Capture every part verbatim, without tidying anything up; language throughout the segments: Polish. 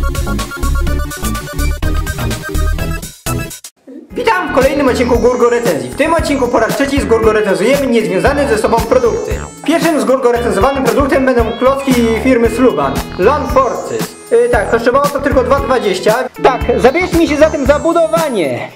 Witam w kolejnym odcinku Gurgo Recenzji. W tym odcinku po raz trzeci z Gurgo recenzujemy niezwiązane ze sobą produkty. Pierwszym z Gurgo recenzowanym produktem będą klocki firmy Sluban Lawn Forces. Yy, tak, kosztowało to tylko dwa dwadzieścia. Tak, zabierzmy się zatem za budowanie.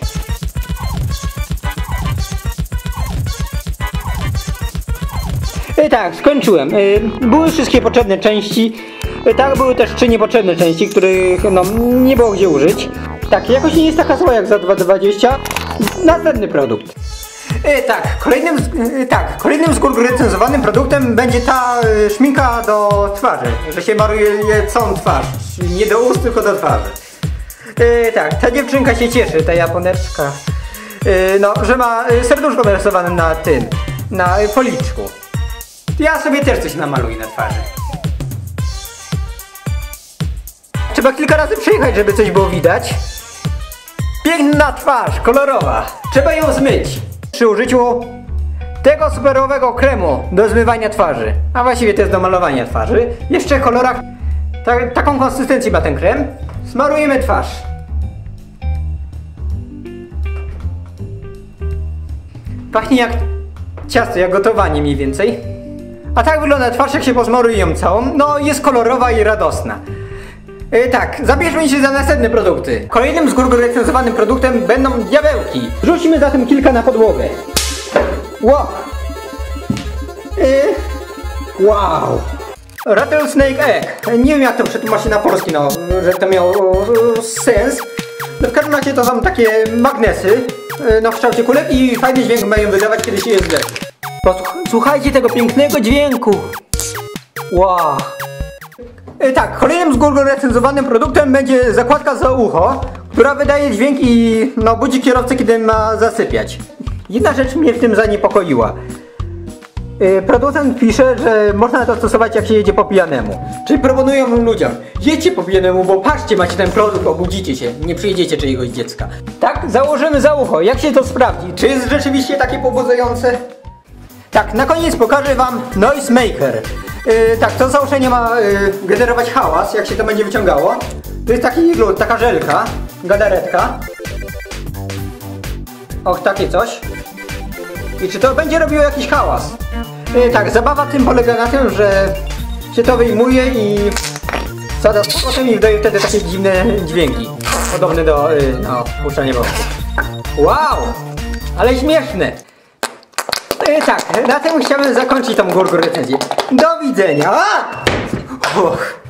Yy, tak, skończyłem. Yy, były wszystkie potrzebne części. Yy, tak, były też trzy niepotrzebne części, których no, nie było gdzie użyć. Tak, jakoś nie jest taka zła jak za dwa dwadzieścia. Następny produkt. Yy, tak, kolejnym, yy, tak, kolejnym z Gurgo recenzowanym produktem będzie ta yy, szminka do twarzy, że się maruje je całą twarz, nie do ust, tylko do twarzy. Yy, tak, ta dziewczynka się cieszy, ta japoneczka, yy, no, że ma yy, serduszko narysowane na tym, na yy, policzku. Ja sobie też coś namaluję na twarzy. Trzeba kilka razy przejechać, żeby coś było widać. Piękna twarz, kolorowa. Trzeba ją zmyć. Przy użyciu tego superowego kremu do zmywania twarzy. A właściwie to jest do malowania twarzy. Jeszcze w kolorach ta, taką konsystencję ma ten krem. Smarujemy twarz. Pachnie jak ciasto, jak gotowanie mniej więcej. A tak wygląda twarz, jak się pozmaruje ją całą. No jest kolorowa i radosna. Yy, tak, zabierzmy się za następne produkty. Kolejnym z Gurgo recenzowanym produktem będą diabełki. Rzucimy zatem kilka na podłogę. Wow. Yy. Wow. Rattlesnake Egg. Nie wiem jak to przetłumaczyć na polski, no, że to miało sens. No w każdym razie to są takie magnesy yy, no, w kształcie kulek i fajny dźwięk mają wydawać, kiedy się je zlepi. Posłuchajcie tego pięknego dźwięku. Wow. Yy, tak, kolejnym z Gurgo recenzowanym produktem będzie zakładka za ucho, która wydaje dźwięk i no, budzi kierowcę, kiedy ma zasypiać. Jedna rzecz mnie w tym zaniepokoiła. Yy, producent pisze, że można to stosować jak się jedzie po pijanemu. Czyli proponują ludziom, jedźcie po pijanemu, bo patrzcie, macie ten produkt, obudzicie się, nie przyjedziecie czyjegoś dziecka. Tak, założymy za ucho, jak się to sprawdzi? Czy jest rzeczywiście takie pobudzające? Tak, na koniec pokażę wam Noise Maker. Yy, tak, to założenie ma yy, generować hałas, jak się to będzie wyciągało. To jest taki glut, taka żelka, gadaretka. Och, takie coś. I czy to będzie robiło jakiś hałas? Yy, tak, zabawa tym polega na tym, że się to wyjmuje i sada potem i wydaje wtedy takie dziwne dźwięki. Podobne do, yy, no, puszczania wody. Wow! Ale śmieszne! Yy, tak, na tym chciałbym zakończyć tą Gurgo recenzję. Do widzenia! Och.